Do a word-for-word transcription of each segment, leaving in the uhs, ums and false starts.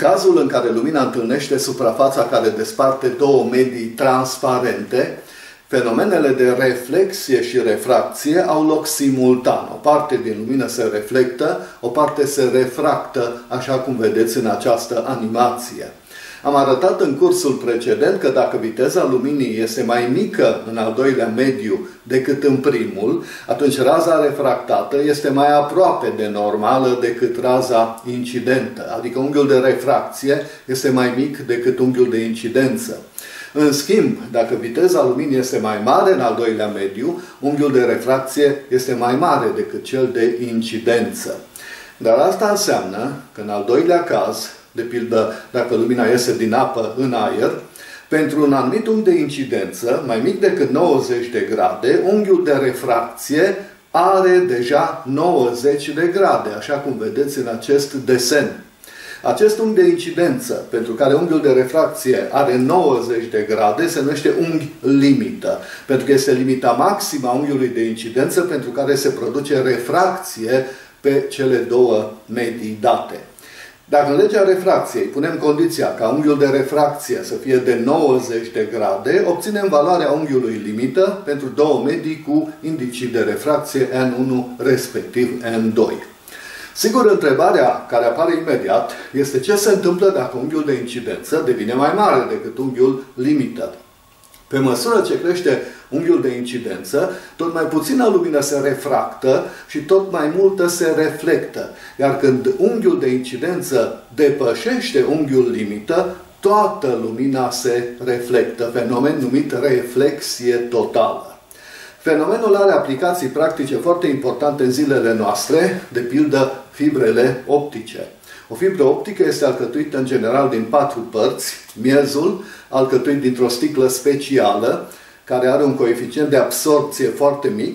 cazul în care lumina întâlnește suprafața care desparte două medii transparente, fenomenele de reflexie și refracție au loc simultan. O parte din lumină se reflectă, o parte se refractă, așa cum vedeți în această animație. Am arătat în cursul precedent că dacă viteza luminii este mai mică în al doilea mediu decât în primul, atunci raza refractată este mai aproape de normală decât raza incidentă, adică unghiul de refracție este mai mic decât unghiul de incidență. În schimb, dacă viteza luminii este mai mare în al doilea mediu, unghiul de refracție este mai mare decât cel de incidență. Dar asta înseamnă că în al doilea caz, de pildă dacă lumina iese din apă în aer, pentru un anumit unghi de incidență, mai mic decât nouăzeci de grade, unghiul de refracție are deja nouăzeci de grade, așa cum vedeți în acest desen. Acest unghi de incidență, pentru care unghiul de refracție are nouăzeci de grade, se numește unghi limită, pentru că este limita maximă a unghiului de incidență pentru care se produce refracție pe cele două medii date. Dacă în legea refracției punem condiția ca unghiul de refracție să fie de nouăzeci de grade, obținem valoarea unghiului limită pentru două medii cu indicii de refracție N unu respectiv N doi. Sigur, întrebarea care apare imediat este ce se întâmplă dacă unghiul de incidență devine mai mare decât unghiul limită. Pe măsură ce crește unghiul de incidență, tot mai puțină lumină se refractă și tot mai multă se reflectă. Iar când unghiul de incidență depășește unghiul limită, toată lumina se reflectă, fenomen numit reflexie totală. Fenomenul are aplicații practice foarte importante în zilele noastre, de pildă fibrele optice. O fibră optică este alcătuită în general din patru părți, miezul, alcătuit dintr-o sticlă specială, care are un coeficient de absorpție foarte mic,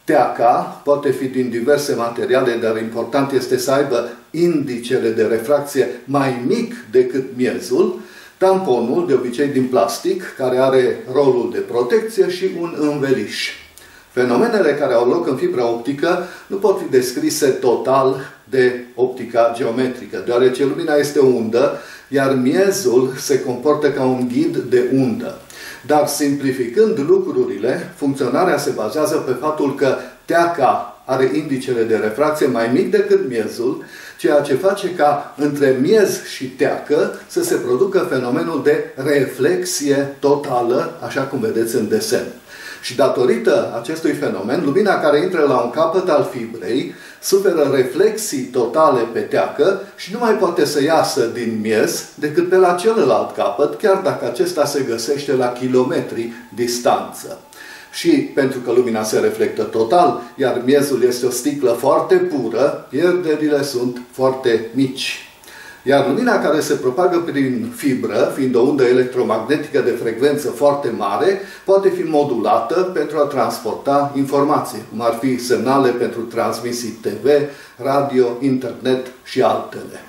teaca, poate fi din diverse materiale, dar important este să aibă indicele de refracție mai mic decât miezul, tamponul, de obicei din plastic, care are rolul de protecție și un înveliș. Fenomenele care au loc în fibra optică nu pot fi descrise total de optica geometrică, deoarece lumina este undă, iar miezul se comportă ca un ghid de undă. Dar simplificând lucrurile, funcționarea se bazează pe faptul că teaca are indicele de refracție mai mic decât miezul, ceea ce face ca între miez și teacă să se producă fenomenul de reflexie totală, așa cum vedeți în desen. Și datorită acestui fenomen, lumina care intră la un capăt al fibrei suferă reflexii totale pe teacă și nu mai poate să iasă din miez decât pe la celălalt capăt, chiar dacă acesta se găsește la kilometri distanță. Și pentru că lumina se reflectă total, iar miezul este o sticlă foarte pură, pierderile sunt foarte mici. Iar lumina care se propagă prin fibră, fiind o undă electromagnetică de frecvență foarte mare, poate fi modulată pentru a transporta informații, cum ar fi semnale pentru transmisii T V, radio, internet și altele.